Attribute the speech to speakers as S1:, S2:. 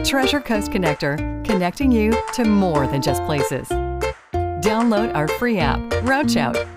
S1: Treasure Coast Connector, connecting you to more than just places. Download our free app, Route Shout,